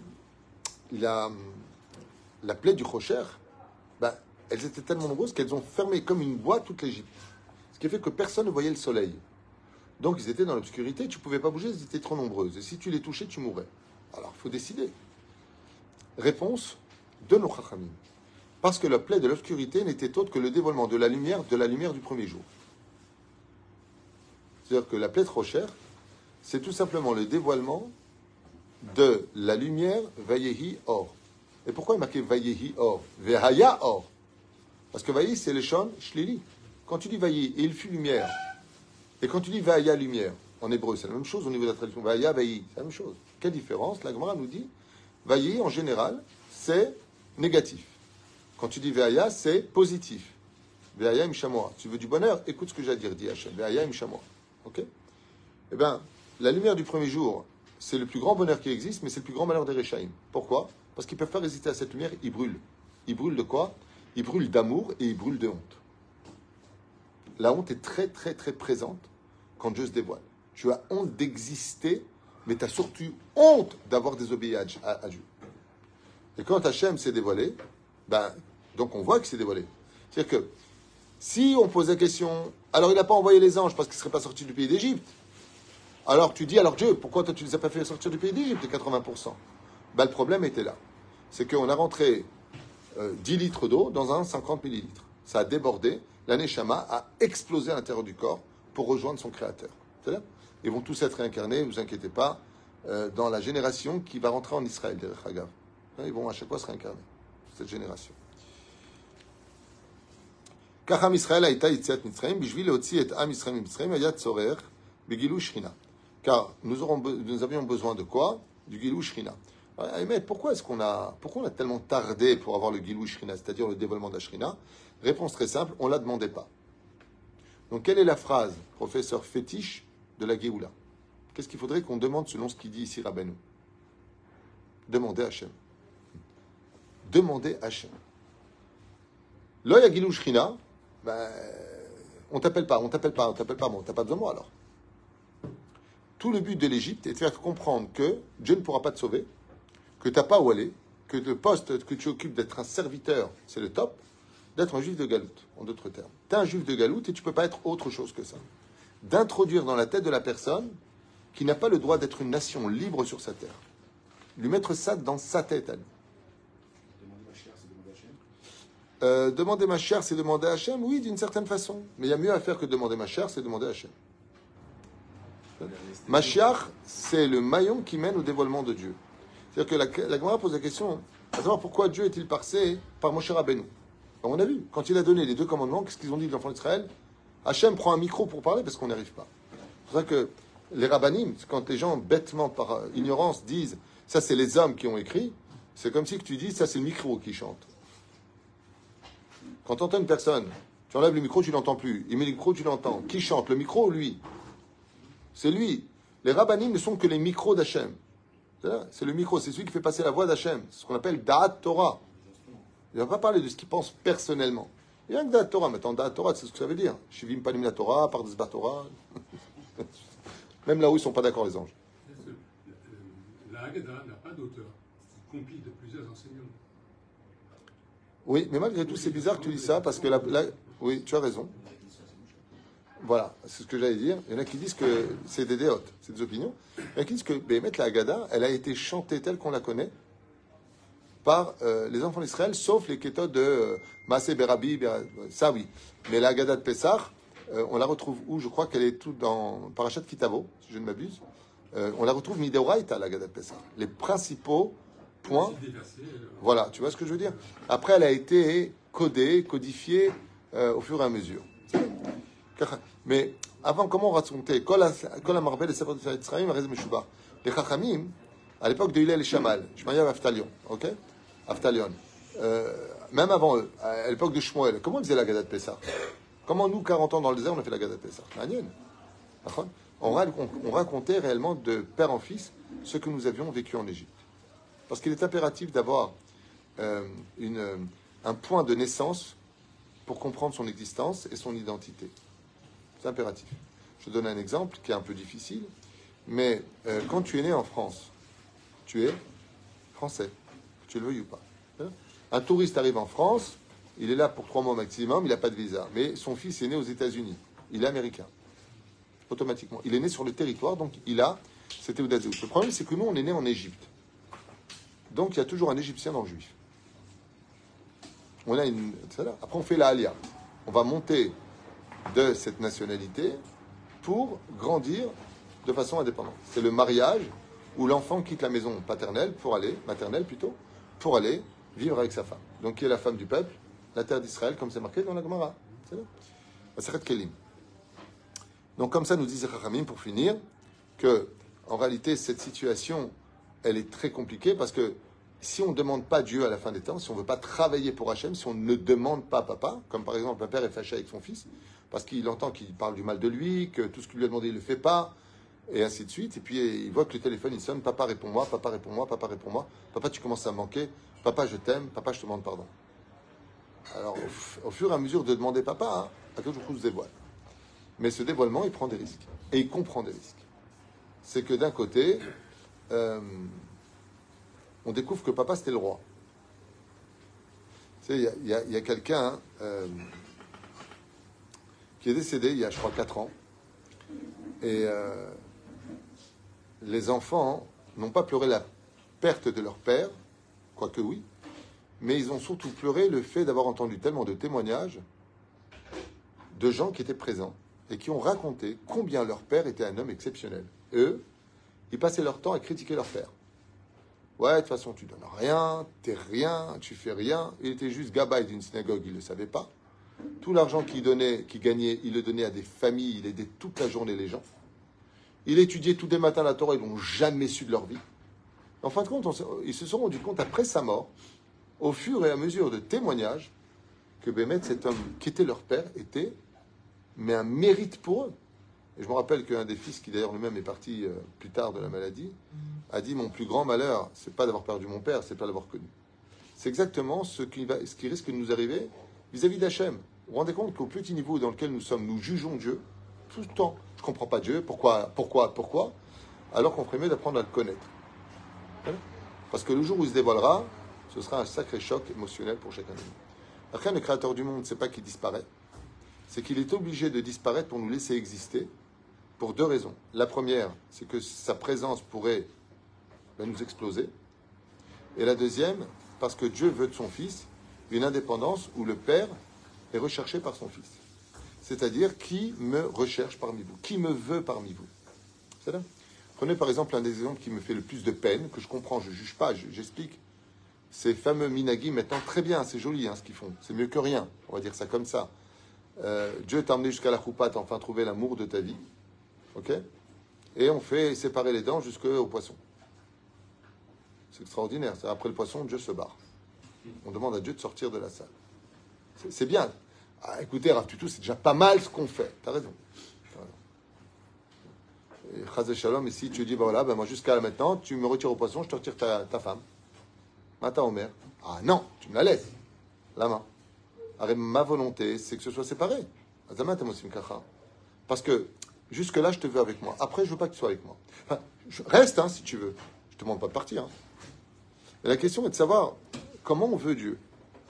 la, la plaie du Rocher, ben, elles étaient tellement nombreuses qu'elles ont fermé comme une boîte toute l'Égypte. Ce qui fait que personne ne voyait le soleil. Donc, ils étaient dans l'obscurité, tu ne pouvais pas bouger, ils étaient trop nombreuses. Et si tu les touchais, tu mourrais. Alors, il faut décider. Réponse de nos chachamim. Parce que la plaie de l'obscurité n'était autre que le dévoilement de la lumière, de la lumière du premier jour. C'est-à-dire que la plaie de Rocher, c'est tout simplement le dévoilement de la lumière Vayehi Or. Et pourquoi il est marqué Vayehi Or? Vehaya Or. Parce que Vayehi, c'est le shon shlili. Quand tu dis Vayehi, et il fut lumière. Et quand tu dis Vaya lumière, en hébreu, c'est la même chose au niveau de la traduction. Vaya, Vayi, c'est la même chose. Quelle différence? La Gemara nous dit Vayi, en général, c'est négatif. Quand tu dis Vaya, c'est positif. Vaya imshamoa. Tu veux du bonheur? Écoute ce que j'ai à dire, dit Hachem. Vaya imshamoa. Ok? Eh bien, la lumière du premier jour, c'est le plus grand bonheur qui existe, mais c'est le plus grand malheur des Réchaïm. Pourquoi? Parce qu'ils ne peuvent pas résister à cette lumière, ils brûlent. Ils brûlent de quoi? Ils brûlent d'amour et ils brûlent de honte. La honte est très, très, très présente quand Dieu se dévoile. Tu as honte d'exister, mais tu as surtout honte d'avoir désobéi à, à, à Dieu. Et quand Hachem s'est dévoilé, ben, donc on voit qu'il s'est dévoilé. C'est-à-dire que si on pose la question, alors il n'a pas envoyé les anges parce qu'ils ne seraient pas sortis du pays d'Égypte. Alors tu dis, alors Dieu, pourquoi toi tu ne les as pas fait sortir du pays d'Égypte, les quatre-vingts pour cent? Ben, le problème était là. C'est qu'on a rentré euh, dix litres d'eau dans un cinquante millilitres. Ça a débordé, la Neshama a explosé à l'intérieur du corps pour rejoindre son Créateur. C'est-à-dire, ils vont tous être réincarnés, ne vous inquiétez pas, euh, dans la génération qui va rentrer en Israël, des Rechagav. Ils vont à chaque fois se réincarner, cette génération. Kacham Israël a été Yitziat Mitzrayim, bishvil leotzi et Am Israël Mitzrayim hayat tzorer begilou shrina. Car nous, aurons, nous avions besoin de quoi? Du gilou shrina. Mais pourquoi est-ce qu'on a, pourquoi on a tellement tardé pour avoir le gilou shrina, c'est-à-dire le dévoilement de la shrina? Réponse très simple, on ne la demandait pas. Donc, quelle est la phrase, professeur fétiche, de la Géoula? Qu'est-ce qu'il faudrait qu'on demande selon ce qu'il dit ici Rabbeinu? Demandez à Hachem. Demandez à Hachem. L'oya Gilou Shrina, ben, on t'appelle pas, on t'appelle pas, on t'appelle pas, bon, t'as pas besoin de moi alors. Tout le but de l'Égypte est de faire comprendre que Dieu ne pourra pas te sauver, que tu n'as pas où aller, que le poste que tu occupes d'être un serviteur, c'est le top, d'être un juif de galoute, en d'autres termes. Tu es un juif de galoute et tu ne peux pas être autre chose que ça. d'introduire dans la tête de la personne qui n'a pas le droit d'être une nation libre sur sa terre. Lui mettre ça dans sa tête à lui. Euh, demander ma chère, c'est demander à Hachem, oui, d'une certaine façon. Mais il y a mieux à faire que demander ma chère, c'est demander à Hachem. Mashiach, c'est le maillon qui mène au dévoilement de Dieu. C'est-à-dire que la, la Gemara pose la question, à savoir pourquoi Dieu est-il passé par Moshe Rabbeinu. On a vu, quand il a donné les deux commandements, qu'est-ce qu'ils ont dit de l'enfant d'Israël? Hachem prend un micro pour parler parce qu'on n'y arrive pas. C'est pour ça que les rabbinim, quand les gens bêtement, par ignorance, disent ça c'est les hommes qui ont écrit, c'est comme si que tu dis ça c'est le micro qui chante. Quand tu entends une personne, tu enlèves le micro, tu l'entends plus. Il met le micro, tu l'entends. Qui chante? Le micro ou lui? C'est lui. Les rabbinim ne sont que les micros d'Hachem. C'est le micro, c'est celui qui fait passer la voix d'Hachem. C'est ce qu'on appelle Da'at Torah. Il ne va pas parler de ce qu'il pense personnellement. Il y a un Da'at Torah. Maintenant, Da'at Torah, c'est ce que ça veut dire. Shivim Panim la Torah, Pardes Torah. Même là où ils ne sont pas d'accord, les anges. La Haggadah n'a pas d'auteur. C'est compile de plusieurs enseignants. Oui, mais malgré tout, c'est bizarre que tu dis ça, parce que là, là oui, tu as raison. Voilà, c'est ce que j'allais dire. Il y en a qui disent que c'est des déotes, c'est des opinions. Il y en a qui disent que Béhémet, la Haggadah, elle a été chantée telle qu'on la connaît par euh, les enfants d'Israël, sauf les kétotes de euh, Maaseh Berabi, Ber... ça oui. Mais la Haggadah de Pessah, euh, on la retrouve où? Je crois qu'elle est toute dans Parashat Kitavo, si je ne m'abuse. Euh, on la retrouve Mideoraita, la Haggadah de Pessah. Les principaux points. Voilà, tu vois ce que je veux dire? Après, elle a été codée, codifiée euh, au fur et à mesure. Mais avant, comment on racontait? Les Chachamim, à l'époque de Hillel et Shamal, Shmaya et Aftalion, ok? Aftalion. Euh, même avant eux, à l'époque de Shmuel, comment ils faisaient la Haggadah de Pessah? Comment nous, quarante ans dans le désert, on a fait la Haggadah de Pessah? On, on racontait réellement de père en fils ce que nous avions vécu en Égypte. Parce qu'il est impératif d'avoir euh, une, un point de naissance pour comprendre son existence et son identité. C'est impératif. Je te donne un exemple qui est un peu difficile, mais euh, quand tu es né en France, tu es français, que tu le veuilles ou pas. Un touriste arrive en France, il est là pour trois mois maximum, il n'a pas de visa, mais son fils est né aux États-Unis, il est américain, automatiquement. Il est né sur le territoire, donc il a, c'était Oudazout. Le problème, c'est que nous, on est né en Égypte. Donc il y a toujours un Égyptien dans le juif. On a une, après, on fait la Alia. On va monter de cette nationalité pour grandir de façon indépendante. C'est le mariage où l'enfant quitte la maison paternelle pour aller, maternelle plutôt, pour aller vivre avec sa femme. Donc qui est la femme du peuple, la terre d'Israël, comme c'est marqué dans la Gemara. C'est là. Masechet Kelim. Donc comme ça nous disent les Chachamim pour finir que en réalité cette situation elle est très compliquée parce que si on ne demande pas Dieu à la fin des temps, si on ne veut pas travailler pour Hachem, si on ne demande pas papa, comme par exemple un père est fâché avec son fils, parce qu'il entend qu'il parle du mal de lui, que tout ce qu'il lui a demandé, il ne le fait pas, et ainsi de suite, et puis il voit que le téléphone, il sonne, papa réponds-moi, papa réponds-moi, papa réponds-moi, papa tu commences à me manquer, papa je t'aime, papa je te demande pardon. Alors au, au fur et à mesure de demander papa, hein, à quel jour se dévoile. Mais ce dévoilement, il prend des risques, et il comprend des risques. C'est que d'un côté, euh, on découvre que papa, c'était le roi. Tu sais, il y a, y a, y a quelqu'un hein, euh, qui est décédé il y a, je crois, quatre ans. Et euh, les enfants n'ont pas pleuré la perte de leur père, quoique oui, mais ils ont surtout pleuré le fait d'avoir entendu tellement de témoignages de gens qui étaient présents et qui ont raconté combien leur père était un homme exceptionnel. Et eux, ils passaient leur temps à critiquer leur père. Ouais, de toute façon, tu donnes rien, t'es rien, tu fais rien. Il était juste gabaï d'une synagogue, il ne le savait pas. Tout l'argent qu'il donnait, qu'il gagnait, il le donnait à des familles, il aidait toute la journée les gens. Il étudiait tous les matins la Torah, ils n'ont jamais su de leur vie. En fin de compte, on, ils se sont rendus compte après sa mort, au fur et à mesure de témoignages, que Bémet, cet homme qui était leur père, était, mais un mérite pour eux. Et je me rappelle qu'un des fils, qui d'ailleurs lui-même est parti euh, plus tard de la maladie, a dit, mon plus grand malheur, c'est pas d'avoir perdu mon père, c'est pas l'avoir connu. C'est exactement ce qui, va, ce qui risque de nous arriver vis-à-vis d'Hachem. Vous vous rendez compte qu'au petit niveau dans lequel nous sommes, nous jugeons Dieu, tout le temps. Je comprends pas Dieu, pourquoi, pourquoi, pourquoi, alors qu'on ferait mieux d'apprendre à le connaître. Parce que le jour où il se dévoilera, ce sera un sacré choc émotionnel pour chacun de nous. Après, le créateur du monde, c'est pas qu'il disparaît, c'est qu'il est obligé de disparaître pour nous laisser exister, pour deux raisons. La première, c'est que sa présence pourrait ben, nous exploser. Et la deuxième, parce que Dieu veut de son Fils une indépendance où le Père est recherché par son Fils. C'est-à-dire, qui me recherche parmi vous? Qui me veut parmi vous? C'est là. Prenez par exemple un des exemples qui me fait le plus de peine, que je comprends, je ne juge pas, je, j'explique. Ces fameux minagim, maintenant, très bien, c'est joli hein, ce qu'ils font. C'est mieux que rien, on va dire ça comme ça. Euh, Dieu t'a emmené jusqu'à la choupa, t'as enfin trouvé l'amour de ta vie. Ok? Et on fait séparer les dents jusqu'au poisson. C'est extraordinaire. C'est après le poisson, Dieu se barre. On demande à Dieu de sortir de la salle. C'est, c'est bien. Ah, écoutez, Rav Tutu, c'est déjà pas mal ce qu'on fait. T'as raison. Et Chazé Shalom, et si tu dis, bah voilà, ben moi jusqu'à maintenant, tu me retires au poisson, je te retire ta, ta femme. Mata Omer. Ah non, tu me la laisses. La main. Alors, ma volonté, c'est que ce soit séparé. Parce que jusque-là, je te veux avec moi. Après, je veux pas que tu sois avec moi. Enfin, je, reste, hein, si tu veux. Je te demande pas de partir. Hein. Mais la question est de savoir comment on veut Dieu.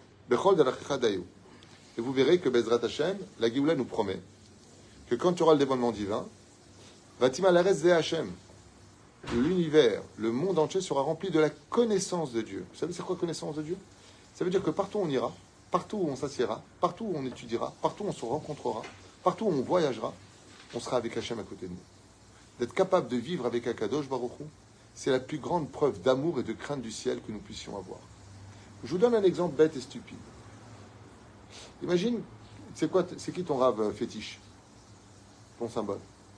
Et vous verrez que Bezrat Hashem, la Géoula nous promet que quand tu auras le dévoilement divin, Vatima Lares Ze Hashem, l'univers, le monde entier sera rempli de la connaissance de Dieu. Vous savez c'est quoi connaissance de Dieu? Ça veut dire que partout où on ira, partout où on s'assiera, partout où on étudiera, partout où on se rencontrera, partout où on voyagera, on sera avec Hashem à côté de nous. D'être capable de vivre avec Akadosh Baruch Hu, c'est la plus grande preuve d'amour et de crainte du ciel que nous puissions avoir. Je vous donne un exemple bête et stupide. Imagine, c'est quoi, c'est qui ton rave fétiche? Ton symbole?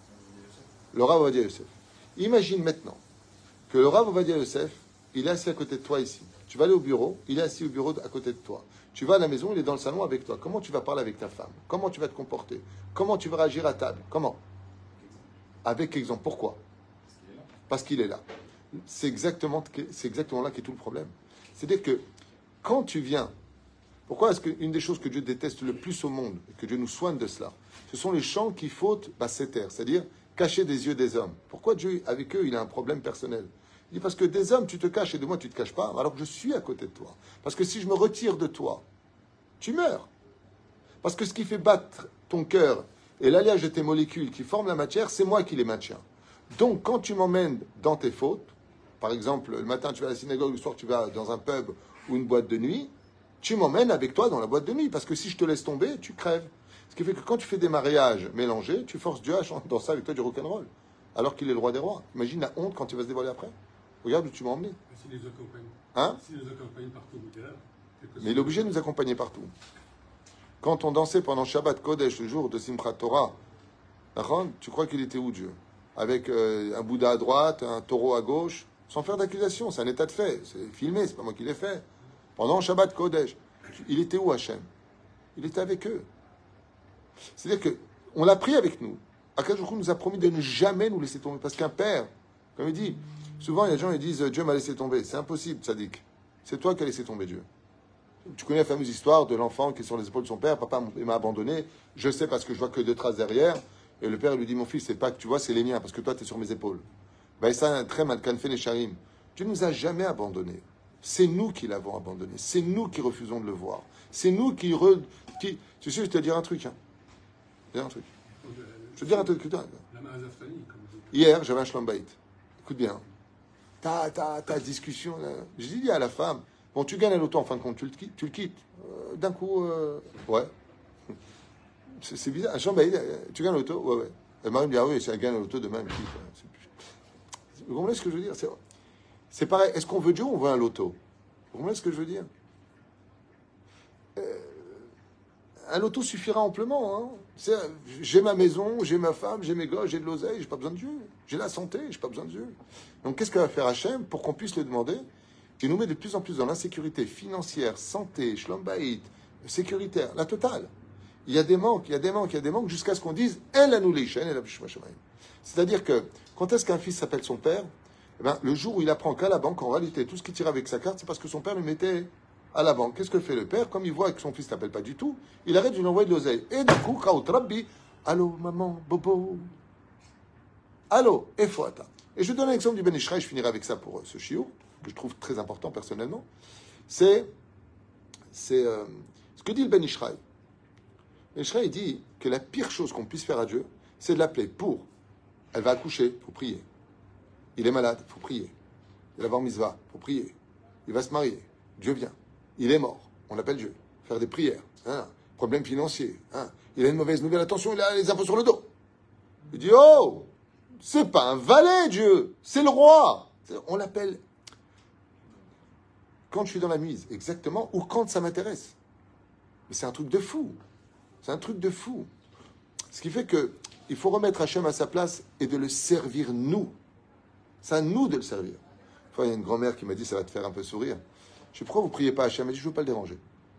Le Rav Ovadia Yosef. Imagine maintenant que le Rav Ovadia Yosef, il est assis à côté de toi ici. Tu vas aller au bureau, il est assis au bureau à côté de toi. Tu vas à la maison, il est dans le salon avec toi. Comment tu vas parler avec ta femme? Comment tu vas te comporter? Comment tu vas réagir à table? Comment? Avec exemple. Pourquoi? Parce qu'il est là. C'est exactement, c'est exactement là qu'est tout le problème. C'est-à-dire que quand tu viens, pourquoi est-ce qu'une des choses que Dieu déteste le plus au monde, et que Dieu nous soigne de cela, ce sont les chants qui fautent basséter, c'est-à-dire cacher des yeux des hommes. Pourquoi Dieu, avec eux, il a un problème personnel? Il dit parce que des hommes, tu te caches et de moi, tu ne te caches pas, alors que je suis à côté de toi. Parce que si je me retire de toi, tu meurs. Parce que ce qui fait battre ton cœur et l'alliage de tes molécules qui forment la matière, c'est moi qui les maintiens. Donc, quand tu m'emmènes dans tes fautes, par exemple, le matin, tu vas à la synagogue, le soir, tu vas dans un pub ou une boîte de nuit, tu m'emmènes avec toi dans la boîte de nuit. Parce que si je te laisse tomber, tu crèves. Ce qui fait que quand tu fais des mariages mélangés, tu forces Dieu à chanter dans ça avec toi du rock'n'roll. Alors qu'il est le roi des rois. Imagine la honte quand il va se dévoiler après. Regarde où tu m'as emmené. S'il les accompagne. Hein? S'il les accompagne partout, mais il est obligé de nous accompagner partout. Quand on dansait pendant Shabbat Kodesh, le jour de Simchat Torah, tu crois qu'il était où Dieu? Avec euh, un Bouddha à droite, un taureau à gauche, sans faire d'accusation, c'est un état de fait. C'est filmé, c'est pas moi qui l'ai fait. Pendant Shabbat Kodesh, il était où Hachem? Il était avec eux. C'est-à-dire que on l'a pris avec nous. Akadosh Baruch Hu nous a promis de ne jamais nous laisser tomber. Parce qu'un père, comme il dit, souvent il y a des gens qui disent Dieu m'a laissé tomber. C'est impossible, Tzadik. C'est toi qui as laissé tomber Dieu. Tu connais la fameuse histoire de l'enfant qui est sur les épaules de son père. Papa m'a abandonné. Je sais parce que je vois que deux traces derrière. Et le père lui dit mon fils, c'est pas que tu vois, c'est les miens parce que toi tu es sur mes épaules. Ben ça, très mal kanfé les charim. Dieu nous a jamais abandonnés. C'est nous qui l'avons abandonné. C'est nous qui refusons de le voir. C'est nous qui, re... qui... Tu sais, je vais te dire un truc. Hein. Je vais te dire un truc. Je vais te dire un truc. Hier, j'avais un shalom bayit. Écoute bien. Ta, ta, ta discussion. Là. Je dis à la femme, bon, tu gagnes à l'auto en fin de compte, tu le quittes. Tu le quittes. Euh, d'un coup, euh... ouais. C'est, c'est bizarre. Un shalom bayit, tu gagnes à l'auto? Ouais, ouais. Elle m'a dit, ah oui, si elle gagne à l'auto, demain, elle me quitte. Vous comprenez ce que je veux dire? C'est... C'est pareil. Est-ce qu'on veut Dieu ou on veut un loto? Vous comprenez ce que je veux dire? euh, Un loto suffira amplement. Hein. C'est, j'ai ma maison, j'ai ma femme, j'ai mes gosses, j'ai de l'oseille, j'ai pas besoin de Dieu. J'ai la santé, j'ai pas besoin de Dieu. Donc qu'est-ce que va faire Hachem pour qu'on puisse le demander? Il nous met de plus en plus dans l'insécurité financière, santé, shlom bayit, sécuritaire, la totale. Il y a des manques, il y a des manques, il y a des manques jusqu'à ce qu'on dise El anou leishen el abishma shamayim. C'est-à-dire que quand est-ce qu'un fils s'appelle son père? Eh ben, le jour où il apprend qu'à la banque, en réalité, tout ce qu'il tire avec sa carte, c'est parce que son père le mettait à la banque. Qu'est-ce que fait le père? Comme il voit que son fils ne l'appelle pas du tout, il arrête de lui envoyer de l'oseille. Et du coup, Kaout Rabbi, allô, maman, bobo, allô, Efoata. Et je donne un exemple du Ben Ishraï, je finirai avec ça pour euh, ce chiot, que je trouve très important personnellement. C'est, c'est euh, ce que dit le Ben Ishraï. Ben Ishraï dit que la pire chose qu'on puisse faire à Dieu, c'est de l'appeler pour Elle va accoucher, il faut prier. Il est malade, il faut prier. Il va avoir mitzvah, il faut prier. Il va se marier, Dieu vient. Il est mort, on appelle Dieu. Faire des prières. Hein. Problème financier. Hein. Il a une mauvaise nouvelle, attention, il a les impôts sur le dos. Il dit, oh, c'est pas un valet, Dieu, c'est le roi. On l'appelle quand je suis dans la mise, exactement, ou quand ça m'intéresse. Mais c'est un truc de fou. C'est un truc de fou. Ce qui fait que il faut remettre Hachem à sa place et de le servir nous. C'est à nous de le servir. Une fois, il y a une grand-mère qui m'a dit, ça va te faire un peu sourire. Je dis, pourquoi vous ne priez pas Hachem? Elle dit, je ne veux pas le déranger.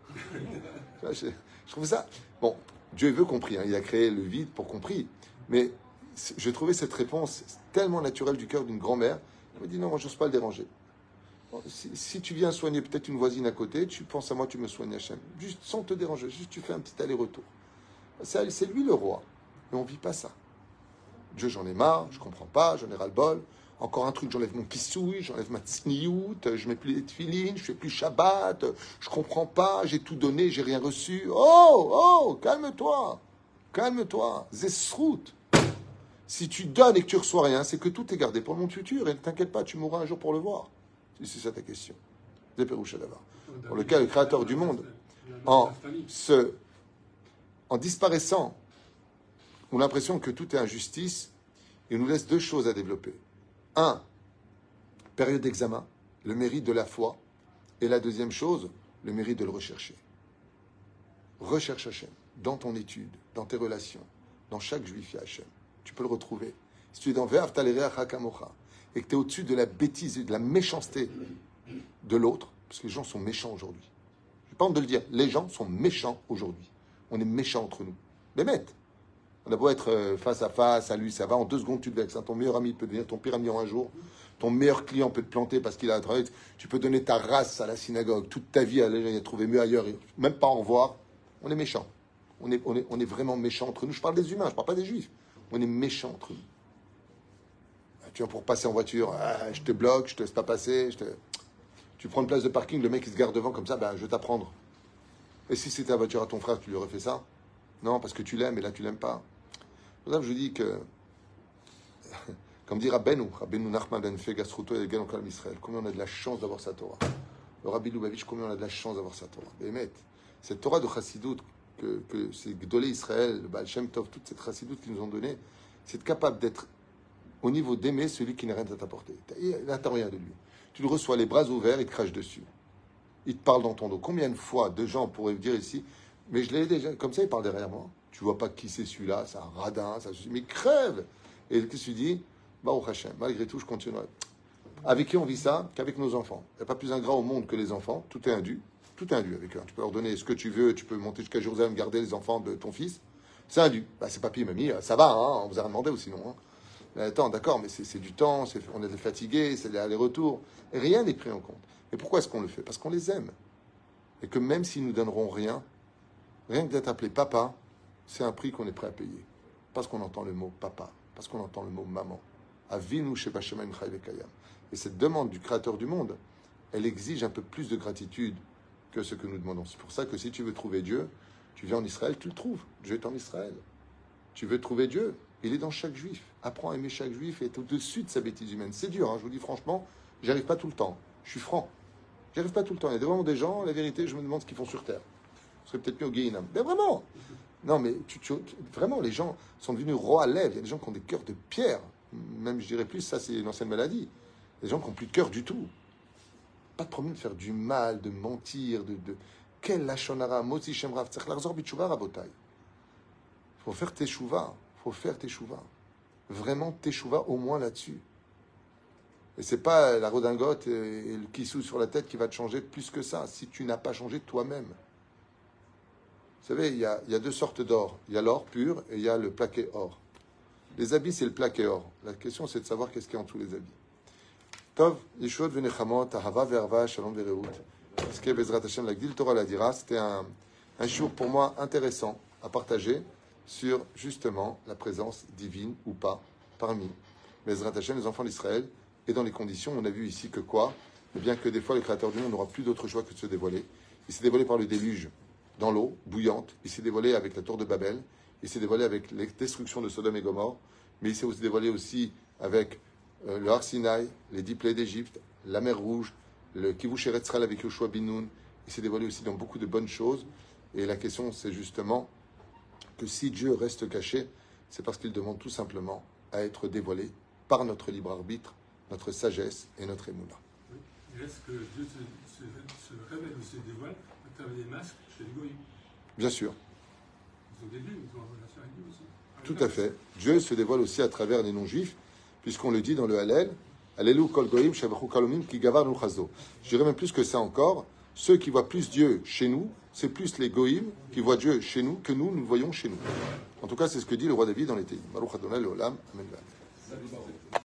je, je trouve ça... Bon, Dieu veut qu'on prie. Hein. Il a créé le vide pour qu'on prie. Mais je trouvais cette réponse tellement naturelle du cœur d'une grand-mère. Elle m'a dit, non, moi, je n'ose pas le déranger. Bon, si, si tu viens soigner peut-être une voisine à côté, tu penses à moi, tu me soignes Hachem. Juste sans te déranger. Juste tu fais un petit aller-retour. C'est, c'est lui le roi. Mais on ne vit pas ça. Dieu, j'en ai marre, je ne comprends pas, j'en ai ras-le-bol. Encore un truc, j'enlève mon kissouille, j'enlève ma tsniout, je mets plus les tefilines, je fais plus Shabbat, je comprends pas, j'ai tout donné, j'ai rien reçu. Oh, oh, calme-toi, calme-toi, zesrout. Si tu donnes et que tu reçois rien, c'est que tout est gardé pour le monde futur. Et ne t'inquiète pas, tu mourras un jour pour le voir. Si c'est ça ta question. Pour le cas, le Créateur du monde, en, se, en disparaissant, on a l'impression que tout est injustice. Il nous laisse deux choses à développer. Un, période d'examen, le mérite de la foi. Et la deuxième chose, le mérite de le rechercher. Recherche Hachem, dans ton étude, dans tes relations, dans chaque juif, il y a Hachem. Tu peux le retrouver. Si tu es dans Ve'ahavta l'ereach kamocha et que tu es au-dessus de la bêtise et de la méchanceté de l'autre, parce que les gens sont méchants aujourd'hui. Je n'ai pas honte de le dire, les gens sont méchants aujourd'hui. On est méchants entre nous. Les mecs. On a beau être face à face, à lui, ça va, en deux secondes tu te vexes. Ton meilleur ami peut devenir ton pire ami en un jour. Ton meilleur client peut te planter parce qu'il a travaillé. Tu peux donner ta race à la synagogue, toute ta vie, il a trouvé mieux ailleurs, même pas au revoir. On est méchants. On est, on est, on est vraiment méchants entre nous. Je parle des humains, je ne parle pas des juifs. On est méchants entre nous. Tu viens pour passer en voiture, ah, je te bloque, je te laisse pas passer. Je te... Tu prends une place de parking, le mec il se garde devant comme ça, ben, je vais t'apprendre. Et si c'était la voiture à ton frère, tu lui aurais fait ça? Non, parce que tu l'aimes et là tu l'aimes pas. Pour ça, je dis que, comme dit Rabbeinu, Rabbeinu Nachman ben Fega Sruto et Gan Kol Israël, combien on a de la chance d'avoir sa Torah. Le Rabbi Lubavitch, combien on a de la chance d'avoir sa Torah. Bémet, cette Torah de Chassidut, que, que c'est Gdolé Israël, le Baal Shem Tov, toute cette Chassidut qu'ils nous ont donnée, c'est capable d'être au niveau d'aimer celui qui n'a rien à t'apporter. Il n'attend rien de lui. Tu le reçois les bras ouverts, il te crache dessus. Il te parle dans ton dos. Combien de fois de gens pourraient dire ici, mais je l'ai déjà, comme ça il parle derrière moi. Tu vois pas qui c'est celui-là, c'est un radin, ça mais crève. Et qu'est-ce que tu dis? Baruch Hashem, malgré tout, je continuerai. Avec qui on vit ça? Qu'avec nos enfants. Il n'y a pas plus ingrat au monde que les enfants. Tout est indu. Tout est indu avec eux. Tu peux leur donner ce que tu veux, tu peux monter jusqu'à Jérusalem, garder les enfants de ton fils. C'est indu. Bah, c'est papy et mamie, ça va, hein, on vous a rien demandé ou sinon. Hein. Mais attends, d'accord, mais c'est, c'est du temps, c'est, on est fatigué, c'est l'aller-retour. Et rien n'est pris en compte. Et pourquoi est-ce qu'on le fait? Parce qu'on les aime. Et que même s'ils nous donneront rien, rien que d'être appelé papa, c'est un prix qu'on est prêt à payer. Parce qu'on entend le mot papa, parce qu'on entend le mot maman. Avinu sheba shemayim chai vekayam. Et cette demande du Créateur du monde, elle exige un peu plus de gratitude que ce que nous demandons. C'est pour ça que si tu veux trouver Dieu, tu viens en Israël, tu le trouves. Dieu est en Israël. Tu veux trouver Dieu, il est dans chaque juif. Apprends à aimer chaque juif et être au-dessus de sa bêtise humaine. C'est dur, hein, je vous dis franchement, j'y arrive pas tout le temps. Je suis franc. J'y arrive pas tout le temps. Il y a vraiment des gens, la vérité, je me demande ce qu'ils font sur Terre. Ce serait peut-être mieux au Guéhinam. Mais vraiment. Non, mais tu, tu, vraiment, les gens sont devenus rois à lèvres. Il y a des gens qui ont des cœurs de pierre. Même, je dirais plus, ça, c'est une ancienne maladie. Des gens qui n'ont plus de cœur du tout. Pas de problème de faire du mal, de mentir, de... de... Quel lachonara, moti shemrav, tzach larzor bitshuva rabotai. Il faut faire teshuva. Il faut faire teshuva. Vraiment teshuva, au moins là-dessus. Et c'est pas la redingote et, et le kissou sur la tête qui va te changer plus que ça, si tu n'as pas changé toi-même. Vous savez, il y a, il y a deux sortes d'or. Il y a l'or pur et il y a le plaqué or. Les habits, c'est le plaqué or. La question, c'est de savoir qu'est-ce qu'il y a en tous les habits. Tov, Yeshua venechamot, ahava verva, shalom vereut. Ce qui est Bezrat Hashem, la Gdil Torah la dira, c'était un, un jour pour moi intéressant à partager sur justement la présence divine ou pas parmi Bezrat Hashem, les enfants d'Israël, et dans les conditions, on a vu ici que quoi? Eh bien que des fois, le Créateur du monde n'aura plus d'autre choix que de se dévoiler. Il s'est dévoilé par le déluge dans l'eau bouillante, il s'est dévoilé avec la tour de Babel, il s'est dévoilé avec la destruction de Sodome et Gomorre, mais il s'est aussi dévoilé aussi avec euh, le Har Sinaï, les dix plaies d'Égypte, la mer Rouge, le Kivush Eretzral avec Yoshua bin Nun. Il s'est dévoilé aussi dans beaucoup de bonnes choses. Et la question, c'est justement que si Dieu reste caché, c'est parce qu'il demande tout simplement à être dévoilé par notre libre arbitre, notre sagesse et notre émouna. Oui. Et est-ce que Dieu se, se, se révèle ou se dévoile à travers des masques chez les goïms? Bien sûr. Ils ont des dieux, ils ont une relation avec Dieu aussi. Tout à fait. Dieu se dévoile aussi à travers les non-juifs, puisqu'on le dit dans le Hallel, Allelu kol goyim shabachu kalomim ki gavar nu chazo. Je dirais même plus que ça encore, ceux qui voient plus Dieu chez nous, c'est plus les goïms qui voient Dieu chez nous que nous, nous le voyons chez nous. En tout cas, c'est ce que dit le roi David dans les Télim. Baruch Adonai Leolam. Amen.